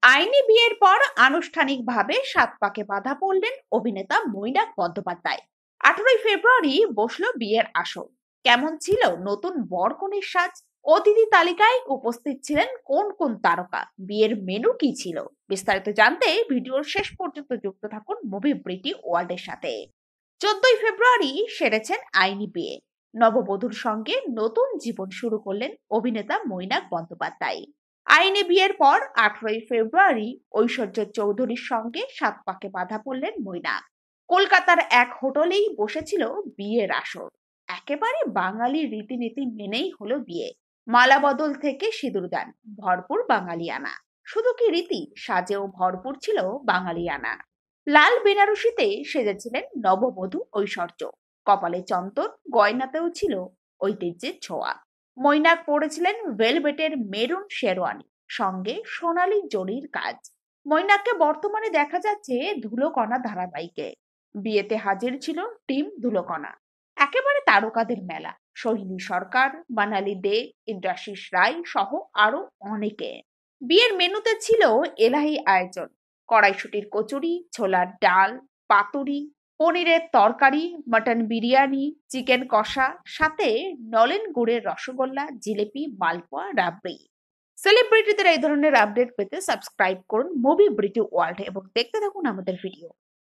আইনি বিয়ের পর আনুষ্ঠানিকভাবে সাত পাকে বাঁধা পড়লেন অভিনেতা মৈনাক বন্দ্যোপাধ্যায়। 18ই ফেব্রুয়ারি বসলো বিয়ের আসর। কেমন ছিল নতুন বর কনের সাজ? অতিথি তালিকায় উপস্থিত ছিলেন কোন কোন তারকা? বিয়ের মেনু কি ছিল? বিস্তারিত জানতে ভিডিওর শেষ পর্যন্ত যুক্ত থাকুন মুভিব্রিটি ওয়ার্ল্ডের সাথে। 14ই ফেব্রুয়ারি সেরেছেন আইনি বিয়ে। নববধূর সঙ্গে নতুন জীবন শুরু করলেন অভিনেতা মৈনাক বন্দ্যোপাধ্যায়। আইনি বিয়ের পর 18ই ফেব্রুয়ারি ঐশ্বর্য চৌধুরীর সঙ্গে সাত পাকে বাঁধা পড়লেন মৈনাক। কলকাতার এক হোটেলেই বসেছিল বিয়ের আসর। একেবারে বাঙালি রীতিনীতি মেনেই হলো বিয়ে। মালা বদল থেকে সিঁদুরদান, ভরপুর বাঙালিয়ানা। শুধু কি রীতি, সাজেও ভরপুর ছিল বাঙালিয়ানা। লাল বেনারসিতে সেজেছিলেন নববধূ ঐশ্বর্য। কপালে চন্দন, গয়নাতেও ছিল ঐতিহ্যের ছোঁয়া। মৈনাক পরেছিলেন ভেলভেটের মেরুন শেরওয়ানি, সঙ্গে সোনালী জরির কাজ। মৈনাককে বর্তমানে দেখা যাচ্ছে ধুলোকণা ধারাবাহিকে। বিয়েতে হাজির ছিল টিম ধুলোকণা। একেবারে তারকাদের মেলা। সোহিনী সরকার, বানালি দে, ইন্দ্রাশিস রায় সহ আরো অনেকে। বিয়ের মেনুতে ছিল এলাহি আয়োজন। কড়াইশুটির কচুরি, ছোলার ডাল, পাতুরি, পনিরের তরকারি, মটন বিরিয়ানি, চিকেন কষা, সাথে নলেন গুড়ের রসগোল্লা, জিলেপি, মালপোয়া, রাবড়ি। সেলিব্রিটিদের এই ধরনের আপডেট পেতে সাবস্ক্রাইব করুন মুভিব্রিটি ওয়ার্ল্ড এবং দেখতে থাকুন আমাদের ভিডিও।